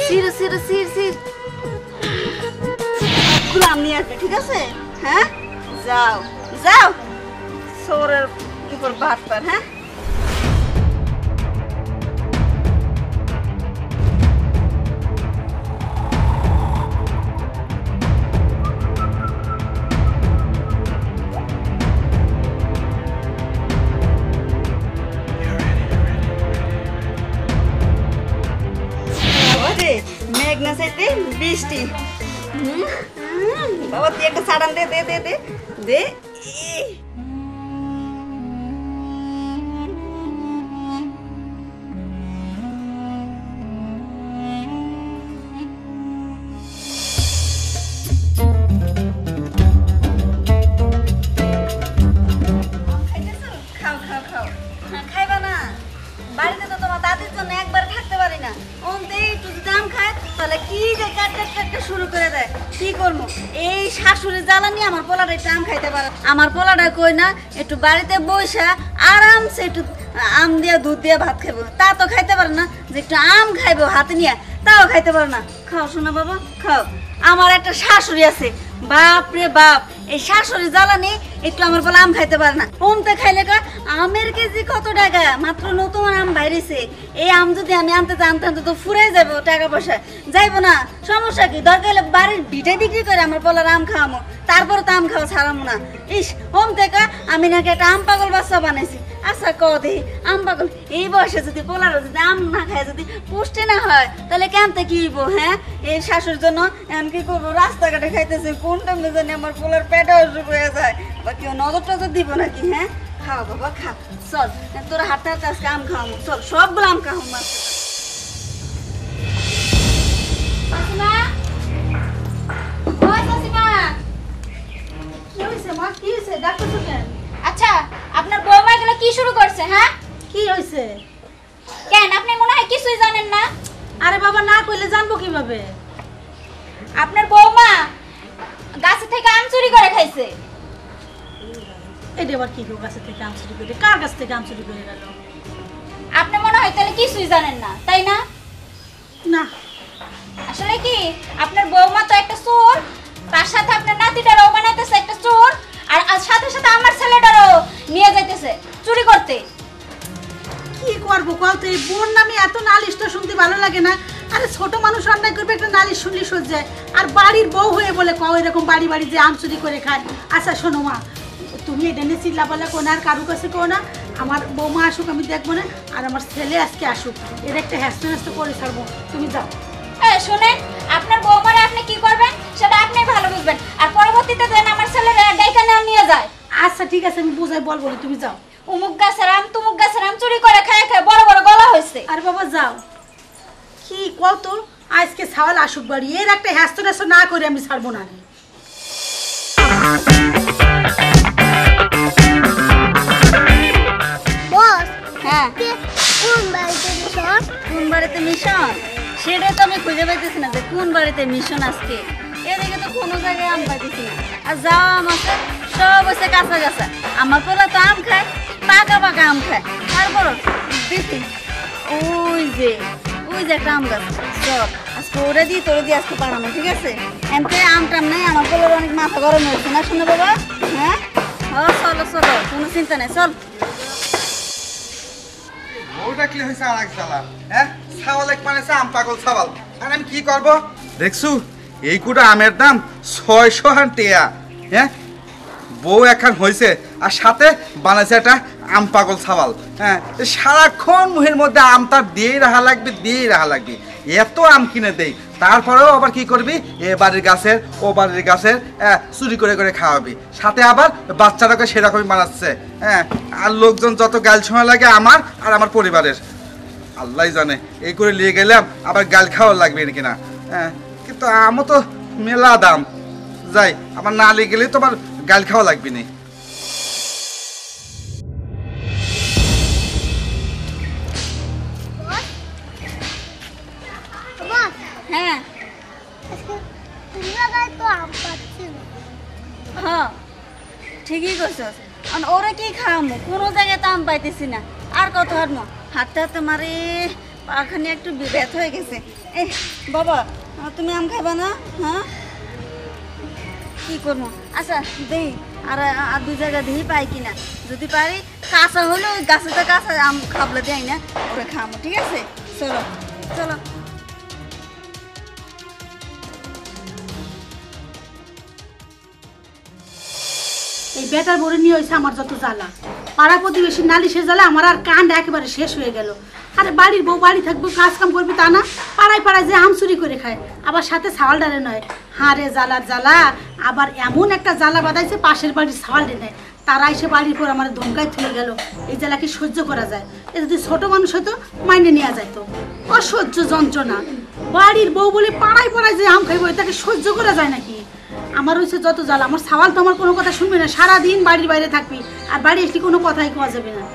সির সির সির সির সবগুলো আমি নিয়ে আসবে, ঠিক আছে? হ্যাঁ, যাও যাও, সোরের উপর ভাত পার। হ্যাঁ, মেঘনা সাইতে বৃষ্টি। বাবা তুই একটা সাড়ান দে দে দে দে দে। খাও খাও খাও, খাইবা না? বাড়িতে তো তোমার দাদির জন্য একবার থাকতে পারি না, ওনতে একটু যদি আম খায় তাহলে কি যে কাটতে শুরু করে দেয়। কি করবো, এই শাশুড়ি জ্বালানি আমার পোলাটা একটু আম খাইতে পারে। আমার পোলাটা কই না একটু বাড়িতে বসা আরামসে একটু আম দিয়ে দুধ দিয়ে ভাত খাবো, তা তো খাইতে পারে না। যে একটু আম খাইবো হাতে নিয়ে, তাও খাইতে পারে না। খাও শোনা বাবা খাও। আমার একটা শাশুড়ি আছে, বাপ রে বাপ, এই শাশুড়ি জ্বালানি একটু আমার বলে আম খাইতে পারে না। ওমতে খাইলে আমের কেজি কত টাকা, মাত্র নতুন আম বাইরেছে। এই আম যদি আমি আনতে আনতে তো ফুরাই যাবো, টাকা পয়সা যাইবো না। সমস্যা কি, দরকার হলে বাড়ির ভিটে বিক্রি করে আমার পোলার আম খাওয়ামো, তারপরে তো আম খাওয়া ছাড়ামো না। ইস, ওম থেকে আমি নাকি একটা আম পাগল বাচ্চা বানাইছি। আচ্ছা কদি আম পাগল, এই বয়সে যদি পোলারও যদি আম না খায়, যদি পুষ্টি না হয়, তাহলে কেমতে কি হইব? হ্যাঁ, এই শাশুর জন্য এখন কি করবো, রাস্তাঘাটে খাইতেছে, কোন টাইমে জানি আমার পোলার পেটে অসুখ হয়ে যায়, বা কেউ নজর টজর দিব নাকি? হ্যাঁ, খাও বাবা খা, চল তোরা হাতে হাতে আজকে আম খাওয়াবো, চল সবগুলো আম খাওয়াবো। আচ্ছা, আপনার বৌমা এগুলো কি শুরু করছে? হ্যাঁ, কি হয়েছে? কেন আপনি মনে হয় কিছুই জানেন না? আরে বাবা, না কইলে জানবো কিভাবে? আপনার বৌমা গাছে থেকে আম চুরি করে খাইছে। এটা আবার কি গো, গাছে থেকে আম চুরি করে? কার গাছ থেকে আম চুরি করে গেল? আপনি মনে হয় তাহলে কিছুই জানেন না, তাই না? না, আসলে কি, আপনার বৌমা তো একটা চোর, তার সাথে আপনার নাতিটারও বানাইতেছে একটা চোর, আর সাথে সাথে আমার ছেলেটারও নিয়ে যাইতেছে চুরি করতে। কি করবো কল তো? এই বোন নামে এত নালিশ তো শুনতে ভালো লাগে না। আরে ছোট মানুষ অন্যায় করবে, একটা নালিশ শুনলে সজ্জায়, আর বাড়ির বউ হয়ে বলে কও এরকম বাড়ি বাড়ি যে আম চুরি করে খায়। আচ্ছা শোনো মা, তুমি এটা নিয়ে চিল্লা পাল্লা কোন আর কারু কাছে কো না। আমার বৌমা আসুক, আমি দেখবো না, আর আমার ছেলে আজকে আসুক, এর একটা হ্যাস্ত করে ছাড়বো। তুমি যাও। শুনেন, আপনার বৌমারে আপনি কি করবেন সেটা আপনি ভালো বুঝবেন, আর পরবর্তীতে যেন আমার ছেলের ডাইকা না নিয়ে যায়। আচ্ছা ঠিক আছে, আমি বুঝাই বলবো, তুমি যাও। উমুক গাছের আম তুমুক গাছের আম চুরি করে খায় খায় বড় বড় গলা হয়েছে। আর বাবা যাও। কি কত আজকে ছাওয়াল আসুক বাড়ি, এর একটা হ্যাস্ত না করে আমি ছাড়বো না। বস, হ্যাঁ কোন বাড়িতে মিশন? সেটা তো আমি খুঁজে পাইতেছি না যে কোন বাড়িতে মিশন আজকে। এদিকে তো কোনো জায়গায় আম পাইতেছি না, আর যাওয়া আম আছে সব হচ্ছে কাঁচা কাঁচা। আমার পোলা তো আম খায়, পাকা পাকা আম খায়। তারপর দেখি ওই যে একটা আম গাছ, চল আজকে ওরে দিই, তোরে দিয়ে আজকে পাড়ানো, ঠিক আছে? এমতে আম টাম নেই, আমার পোলার অনেক মাথা গরম হয়েছে না, শুনে বাবা? হ্যাঁ, চলো চলো, কোনো চিন্তা নেই, চল। ওটা কি হয়েছে? আর এক জ্বালা, হ্যাঁ, ছাওয়াল এক মানে আম পাগল ছাওয়াল। আর আমি কি করবো? দেখছু এই কুটা আমের দাম 600 টাকা। হ্যাঁ, বউ এখন হয়েছে, আর সাথে বানাইছে একটা আম পাগল ছাওয়াল। হ্যাঁ, সারাক্ষণ মুহের মধ্যে আম তার দিয়েই রাখা লাগবে। এত আম কিনে দেই, তারপরেও আবার কি করবি, এ বাড়ির গাছের ও বাড়ির গাছের চুরি করে করে খাওয়াবি, সাথে আবার বাচ্চাটাকে সেরকমই বানাচ্ছে। হ্যাঁ, আর লোকজন যত গাল শোনা লাগে আমার আর আমার পরিবারের, আল্লাহ জানে। এই করে নিয়ে গেলাম, আবার গাল খাওয়া লাগবে নাকি না। হ্যাঁ, কিন্তু আমও তো মেলা দাম, যাই আমার না নিয়ে গেলে তোমার গাল খাওয়া লাগবে না। হ্যাঁ হ্যাঁ, ঠিকই করছস। ওরা কি খাওয়ামো, কোনো জায়গায় তো আম পাইতেছি না। আর কত হাঁটমো, হাঁটতে হাঁটতে মারে পাখানি একটু ব্যথ হয়ে গেছে। এই বাবা, তুমি আম খাইবা না? হ্যাঁ, কি করবো? আচ্ছা দেই, আর আর 2 জায়গা দিয়ে পাই কিনা, যদি পারি কাঁচা হলে ওই গাছেতে কাঁচা আম খাবলে দেয় না, ওরা খামো। ঠিক আছে, চলো চলো। এই বেটার বড় নিয়ে হয়েছে আমার যত জ্বালা, পাড়া প্রতিবেশী নালিশের জ্বালা আমার আর কান্ড একেবারে শেষ হয়ে গেল। আরে বাড়ির বউ বাড়ি থাকবো, কাজ কাম করবি তা না, পাড়ায় পাড়ায় যে আম চুরি করে খায়, আবার সাথে ছাওয়াল ডালে নয়। হারে জ্বালার জ্বালা, আবার এমন একটা জ্বালা বাঁধাইছে পাশের বাড়ির ছাওয়াল ডেনে, তারা এসে বাড়ির পর আমার ধমকায় থুয়ে গেল। এই জ্বালা কি সহ্য করা যায়? এ যদি ছোট মানুষ হতো মাইনে নেওয়া যাইতো, অসহ্য যন্ত্রণা। বাড়ির বউ বলে পাড়ায় পাড়ায় যে আম খাইবো, তাকে সহ্য করা যায় নাকি? আমার হচ্ছে যত জ্বালা, আমার ছাওয়াল তো আমার কোনো কথা শুনবে না, সারাদিন বাড়ির বাইরে থাকবি, আর বাড়ি আসলে কোনো কথাই কোয়া যাবে না।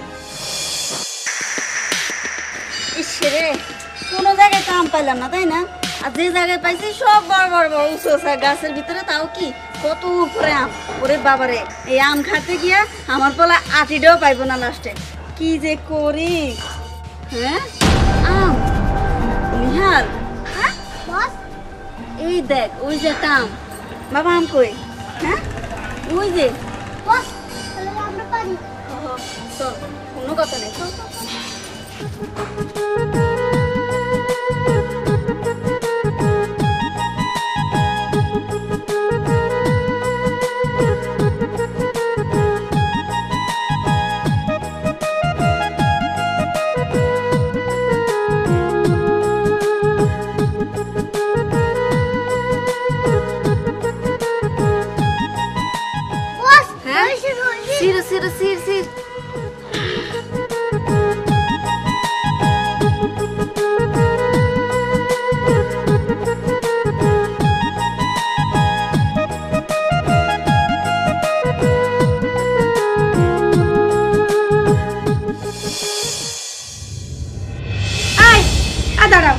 ইসরে, কোনো জায়গায় তো আম পাইলাম না, তাই না? আর যে জায়গায় পাইছি সব বড় বড় বড় উঁচু উঁচু গাছের ভিতরে, তাও কি কত উপরে আম। ওরে বাবারে, এই আম খাতে গিয়া আমার বলা আটিটাও পাইবো না লাস্টে। কি যে করি? হ্যাঁ, আম নিহাল, হ্যাঁ বস, এই দেখ ওই যে একটা আম। বাবা আম কই? হ্যাঁ, ওই যে বস, আমরা পারি। চল, কোনো কথা নেই, চল চল। Sir, sir, sir, sir. দাঁড়াও,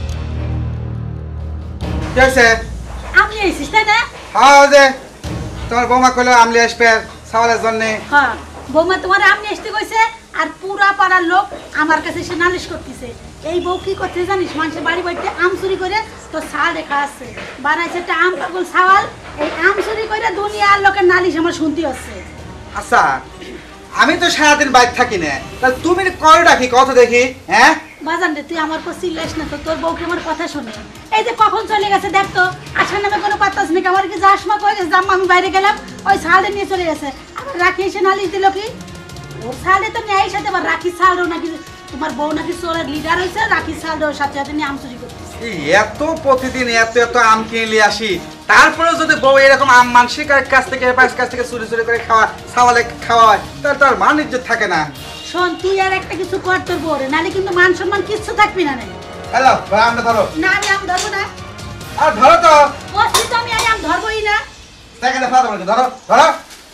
কি হয়েছে? আমি এসেছিস তাই না? হ্যাঁ, যে তোমার বৌমা কইলো আমলি আসবে ছাওয়ালের জন্যে। হ্যাঁ, বৌমা তোমার আমি আসতে কইছে, আর পুরা পাড়ার লোক আমার কাছে এসে নালিশ করতেছে। এই বউ কি করতে জানিস, মানুষের বাড়ি বাড়িতে আম চুরি করে তো ছাল রেখা আছে, বানাইছে একটা আম পাগল ছাওয়াল। এই আম চুরি করে দুনিয়ার লোকের নালিশ আমার শুনতে হচ্ছে। আচ্ছা, আমি তো সারাদিন বাইক থাকি না, তাহলে তুমি করে ডাকি কত দেখি। হ্যাঁ বাজান রে, তুই আমার পর চিল্লাইস না তো, তোর বউকে আমার কথা শোনে। এই যে কখন চলে গেছে দেখ তো, আসার নামে কোনো পাত্তাস নেই। আমার কি যাওয়ার সময় কয়ে গেছে জাম্মা আমি বাইরে গেলাম, ওই ছালে নিয়ে চলে গেছে। আবার রাখি এসে নালিশ দিল কি? ওর ছালে তো নেয় সাথে, আবার রাখি ছালও নাকি তোমার বউ নাকি চোরের লিডার হয়েছে, রাখি ছালও সাথে সাথে নিয়ে আম চুরি করতেছে। এত প্রতিদিন এত এত আম কিনে নিয়ে আসি, তারপরে যদি বউ এরকম আম মানসিক কাছ থেকে চুরি চুরি করে খাওয়া ছাওয়ালে খাওয়া হয়, তাহলে তার মান ইজ্জত থাকে না। শোন, তুই আর একটা কিছু কর তোর বউরে, নালে কিন্তু মান সম্মান কিচ্ছু থাকবি না। হ্যালো, আমটা ধরো। না, আমি আম ধরবো না। আর ধরো তো, বসছি তো আমি, আম ধরবোই না। সেকেন্ডে ফাটা বলছে, ধরো ধরো,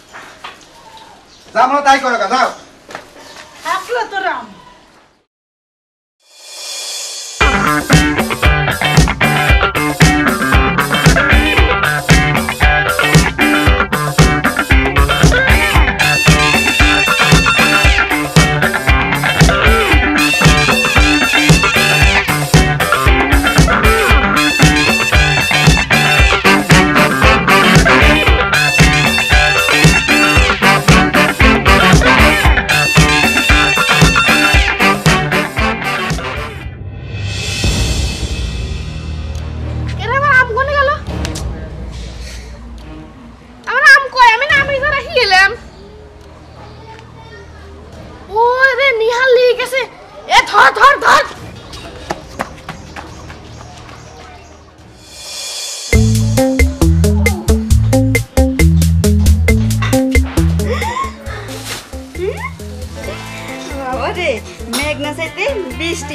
যা মনে তাই করো, যাও। থাকলো তোর আম। মেঘনা চাইতে বৃষ্টি।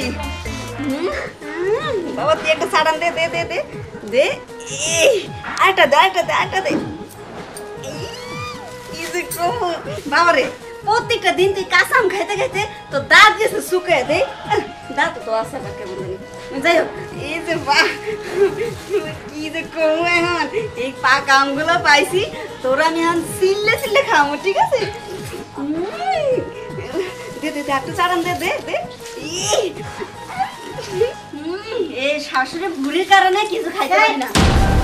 বাবা তুই একটা সাড়ান দে দে দে দে দে, আরেকটা দে আরেকটা দে আরেকটা দে। বাবারে, প্রত্যেকটা দিন তুই কাঁচা আম খাইতে খাইতে তো দাঁত গেছে শুকায় দে, দাঁত তো আছে না কেমন জানি। যাই হোক, এই যে কি যে করবো এখন, এই পাকা আমগুলো পাইছি, তোরা আমি এখন চিল্লে চিল্লে খাবো। ঠিক আছে, দে দে দে একটু চারান দে দে দে। শাশুড়ি বুড়ির কারণে কিছু খাইতে পারি না।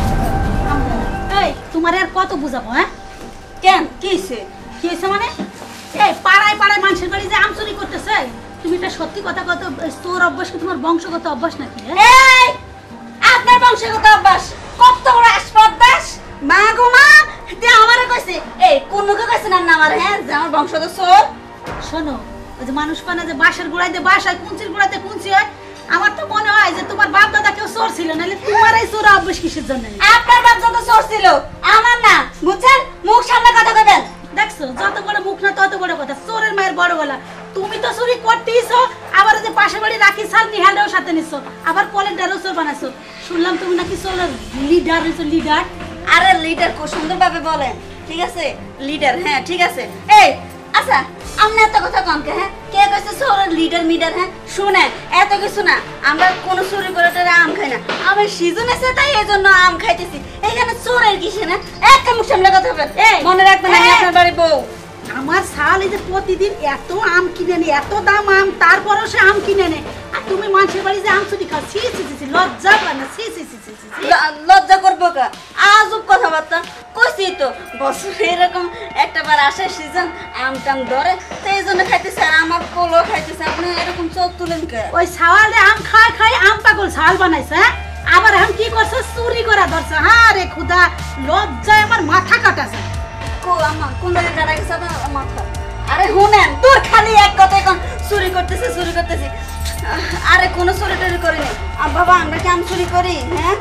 এই তোমার আর কত বুঝাবো? হ্যাঁ কেন কি হইছে? কি হয়েছে মানে? এই পাড়ায় পাড়ায় মানুষের বাড়ি যে আম চুরি করতেছে, তুমি এটা সত্যি কথা কত? তোর অভ্যাস কি তোমার বংশগত অভ্যাস নাকি? এই আপনার বংশগত অভ্যাস কত বড় আসপদাস। মা গো মা, তে আমারে কইছে এই কোনকে কইছে না আমার হ্যাঁ যে আমার বংশগত চোর। শোনো, ওই যে মানুষ পানে যে বাঁশের গোড়াইতে বাঁশ হয়, কুঞ্চির গোড়াতে কুঞ্চি হয়, আমার তো মনে হয় যে তোমার বাপ দাদা কেউ চোর ছিল, নাহলে তোমার এই চোর অভ্যাস কিসের জন্য? আপনার বাপ যত চোর ছিল আমার না, বুঝছেন? মুখ সামনে কথা কইবেন। দেখছো যত বড় মুখ না তত বড় কথা, চোরের মায়ের বড় গলা। তুমি তো চুরি করতেইছো, আবার যে পাশে বাড়ি রাখি সাল নিহালও সাথে নিছো, আবার কলেন্টারও চোর বানাইছো। শুনলাম তুমি নাকি চোরের লিডার হইছো, লিডার। আরে লিডার কো সুন্দর ভাবে বলেন, ঠিক আছে? লিডার, হ্যাঁ ঠিক আছে। এই আচ্ছা আপনি এত কথা কম কে? হ্যাঁ কে কইছে চোরের লিডার মিডার? হ্যাঁ শুনে এত কিছু না, আমরা কোন চুরি করে আম খাই না, আমার সিজন আছে তাই এজন্য আম খাইতেছি। এখানে চোরের কিসে না? একটা মুখ সামনে কথা বলেন, মনে রাখবেন আমি আপনার বাড়ি বউ। আমার শাল এই যে প্রতিদিন এত আম কিনে নে, এত দাম আম, তারপরও সে আম কিনে নে, আর তুমি মানুষের বাড়ি যে আম চুরি খাও, ছি ছি ছি, লজ্জা পায় না? ছি ছি ছি ছি ছি। লজ্জা করবো কা? আজব কথাবার্তা কইছি তো, বছরে এরকম একটা বার আসে সিজন, আম টাম ধরে, তো এই জন্য খাইতেছে, আর আমার পোলো খাইতেছে। আপনি এরকম চোখ তুলেন কে? ওই ছাওয়ালে আম খায় খায় আম পাগল ছাওয়াল বানাইছে, হ্যাঁ? আবার এখন কি করছে? চুরি করা ধরছে। হ্যাঁ রে খুদা, লজ্জায় আমার মাথা কাটাছে। কো আমার কোন জায়গায় কাটা গেছে আপনার মাথা? আরে শুনেন, তোর খালি এক কথা এখন চুরি করতেছে চুরি করতেছি। আরে কোনো চুরি টুরি করিনি বাবা, আমরা কি আম চুরি করি? হ্যাঁ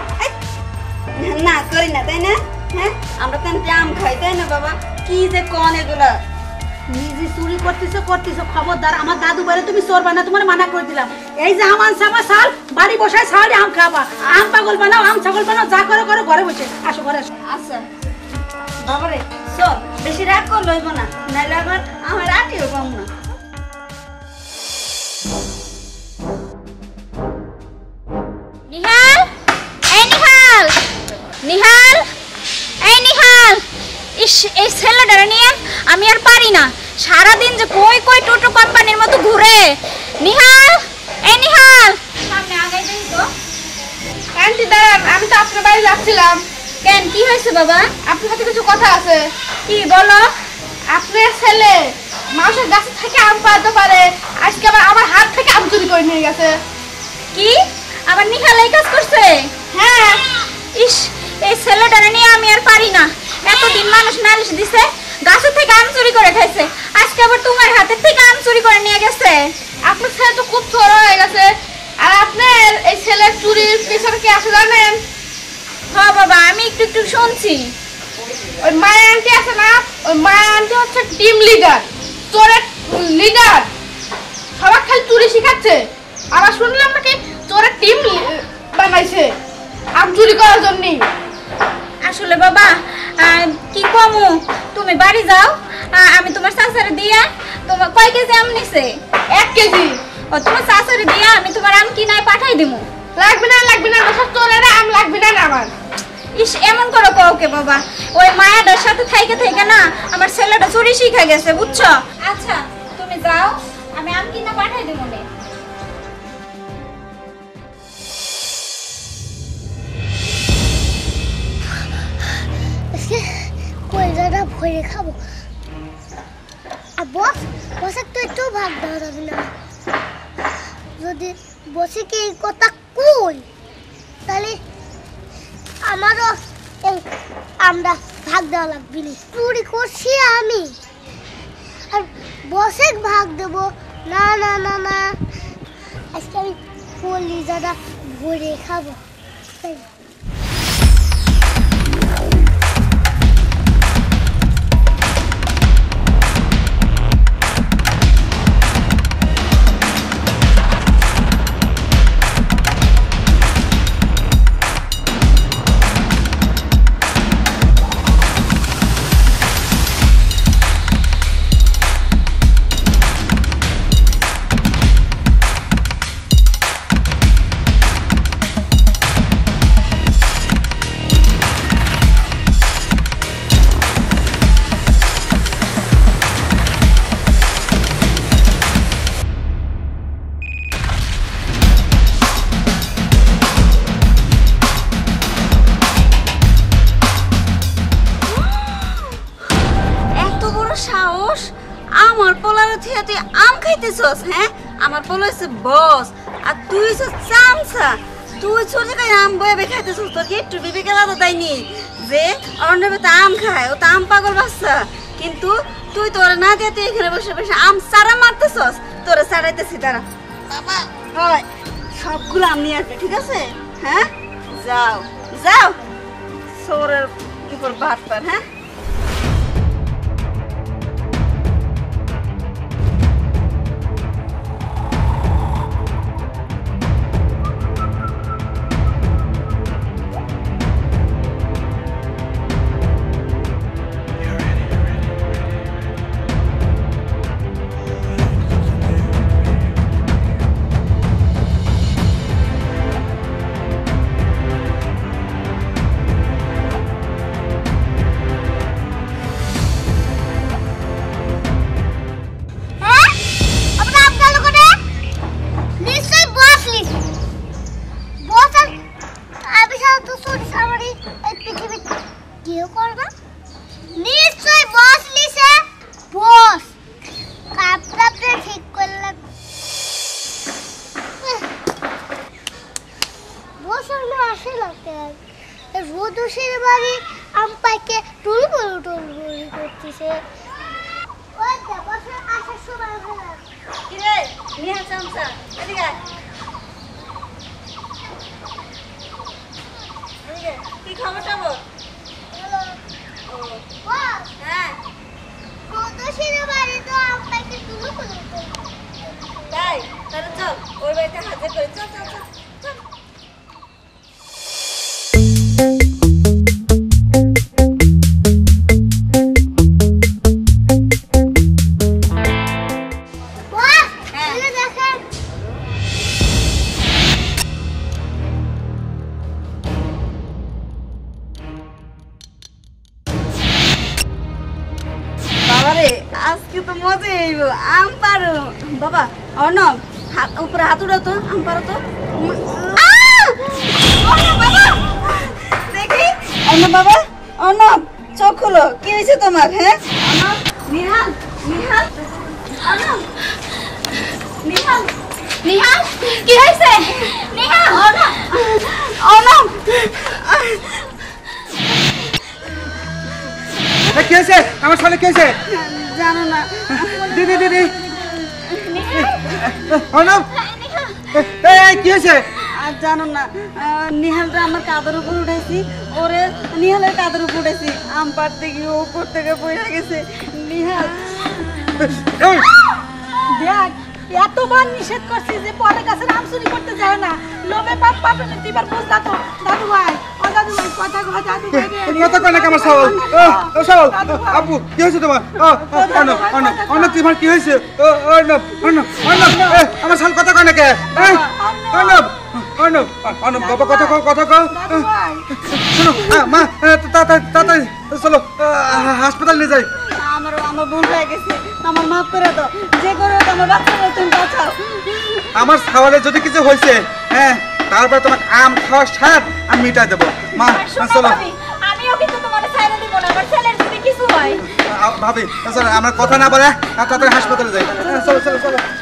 না করি না, তাই না? হ্যাঁ আমরা তো আম খাই, তাই না বাবা? কি যে কন এগুলা? নিজে চুরি করতেছো করতেছো, খবরদার আমার দাদু বাড়ি তুমি চোর বানা, তোমার মানা করে দিলাম। এই যে আম আনছে আমার শাল, বাড়ি বসায় ছাড়ে আম খাবা, আম পাগল বানাও, আম ছাগল বানাও, যা করো করো, ঘরে বসে আসো, ঘরে আসো। আচ্ছা বাবারে চল, বেশি রাগ কর লইব না, নাইলে আবার আমার আটিও পাবো না। নিহাল, এই নিহাল, নিহাল, এই নিহাল। ইস, এই ছেলেটারে নিয়ে আমি আর পারি না, সারাদিন যে কই কই টোটো কোম্পানির মতো ঘুরে। নিহাল, এই নিহাল, সামনে আগাই দেই তো। আন্টি দাঁড়ান, আমি তো আপনার বাড়ি যাচ্ছিলাম। কেন, কি হয়েছে বাবা? আপনার সাথে কিছু কথা আছে। কি বলো? আপনার ছেলে মানুষের গাছ থেকে আম পাড়তে পারে, আজকে আবার আমার হাত থেকে আম চুরি করে নিয়ে গেছে। কি আবার নিহাল এই কাজ করছে? হ্যাঁ। ইস, এই ছেলেটারে নিয়ে আমি আর পারি না। এতদিন মানুষ নালিশ দিছে গাছের থেকে আম চুরি করে খাইছে, আজকে আবার তোমার হাতের থেকে আম চুরি করে নিয়ে গেছে। আপনার ছেলে তো খুব ছোট হয়ে গেছে। আর আপনার এই ছেলের চুরির পেছনে কি আছে জানেন? হ্যাঁ বাবা, আমি একটু একটু শুনছি। ওই মায়া আন্টি আছে না, ওই মায়া আন্টি হচ্ছে টিম লিডার, চোরের লিডার। সবাই খালি চুরি শিখাচ্ছে। আবার শুনলাম নাকি চোরের টিম বানাইছে আম চুরি করার জন্য। আসলে বাবা কি কমু, তুমি বাড়ি যাও, আমি তোমার চাচারে দিয়া, তোমার কয় কেজি আম নিছে? 1 কেজি। ও তোমার চাচারে দিয়া আমি তোমার আম কিনায় পাঠাই দিমু। লাগবে না লাগবে না, সব চোরের আম লাগবে না আমার। ইস, এমন করো ওকে বাবা, ওই মায়াটার সাথে থাইকে থাইকে না আমার ছেলেটা চুরি শিখে গেছে, বুঝছো? আচ্ছা তুমি যাও, আমি আম কিনা পাঠাই দিমু নে। কলজাটা ভরে খাবো। আর বস, বসে তো একটু ভাগ দেওয়া যাবে না। যদি বসে কি এই কথা কই, তাহলে আমারও এই আমরা ভাগ দেওয়া লাগবে না। চুরি করছি আমি, আর বসে ভাগ দেব না? না না না, আজকে আমি কলজাটা ভরে খাবো। তাই বইয়া তুই আম খাইতেছস? হ্যাঁ, আমার পোলা হচ্ছে বস আর তুই হচ্ছে চামচা। তুই ছোট জায়গায় আম বয়ে বে খাইতেছস, তোর কি একটু বিবেক আলাদা তাইনি যে অর্ণবে তো আম খায়, ও তো আম পাগল বাচ্চা। কিন্তু তুই তোরা না দিয়ে তুই এখানে বসে বসে আম সারা মারতেছস। তোরা সারাইতেছি তারা বাবা হয় সবগুলো আম নিয়ে আসবে, ঠিক আছে? হ্যাঁ যাও যাও, সোরের উপর ভাত পার। হ্যাঁ রোদুসের বাড়ি আম পাইকে টুলবুল টুলবুল করতেছে। ওই তো বসে আসার সময় হলো। কি রে নিহা চামচা, এদিকে আয়। এদিকে কি খবর টবর? বস, হ্যাঁ রোদুসের বাড়ি তো আম পাইকে টুলবুল করতেছে। তাই তাহলে চল ওই বাড়িতে হাজির করে চল চল চল চল। আজকে তো মজা হইব, আম পারো বাবা। অর্ণব হাত উপরে হাত উঠাও তো, আম পারো তো। দেখি অর্ণব বাবা, অর্ণব চোখ খুলো, কি হয়েছে তোমার? হ্যাঁ অর্ণব, নিহাল নিহাল, অর্ণব নিহাল নিহাল কি হয়েছে? নিহাল অর্ণব অর্ণব কি হয়েছে? আমার সালে কি হয়েছে? জানো না? দিদি দিদি অর্ণব কি হয়েছে? আর জানো না, নিহালটা আমার কাঁধের উপর উঠেছি, ওরে নিহালের কাঁধের উপর উঠেছি, আম পাড়তে গিয়ে ও উপর থেকে পড়ে গেছে। নিহাল দেখ, এতবার নিষেধ করছি যে পরে গাছের আম চুরি করতে যায় না, লোভে পাপ পাবে না। তুই বুঝলা তো দাদু ভাই? ও দাদু ভাই কথা কয়, দাদু ভাই কথা কয় না আমার সাওয়াল। সাওয়াল আপু কি হয়েছে তোমার? অর্ণব অর্ণব অর্ণব তোমার কি হয়েছে? অর্ণব অর্ণব অর্ণব আমার সাল কথা কয় না কে? অর্ণব অর্ণব অর্ণব বাবা কথা কও, কথা কও। শোনো মা, তাড়াতাড়ি চলো হাসপাতাল নিয়ে যাই। আমার ভুল হয়ে গেছে, আমার মাফ করে দাও। যে করে আমার বাচ্চাকে তুমি বাঁচাও। আমার সাওয়ালে যদি কিছু হয়েছে, হ্যাঁ তারপর তোমাকে আম খাওয়ার স্বাদ আমি মিটাই দেবো। মা চলো। আমিও কিন্তু তোমার ছাইরা দিব না, আমার ছেলের যদি কিছু হয়। ভাবি চলো, আমার কথা না বলে তাড়াতাড়ি হাসপাতালে যাই। চলো চলো চলো।